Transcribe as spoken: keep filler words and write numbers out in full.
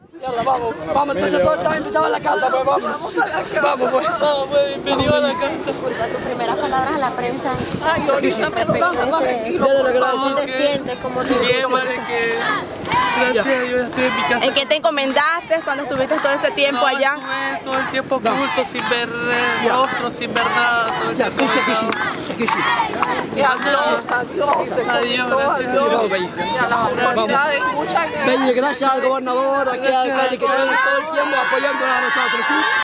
Yalla, vamos, vamos, entonces todos están invitados a la casa, pues vamos. Vamos, pues. Vamos, pues, bienvenido a la casa. Disculpa, tus primeras palabras a la prensa. Ay, ahorita me vamos, vamos. ¿Cómo te sientes? ¿Cómo te Bien, madre, que gracias a Dios estoy en mi casa. ¿En qué te encomendaste cuando estuviste todo ese tiempo No, allá? estuve todo el tiempo oculto, sin ver eh, rostro, sin ver nada. Todo el Ya, tiempo aquí, oculto. aquí, aquí. Adiós, adiós, adiós, gracias. Vamos, Bello. Vamos. Bello, gracias al gobernador, aquí al alcalde que estuvieron todo el tiempo apoyándonos a nosotros, ¿sí?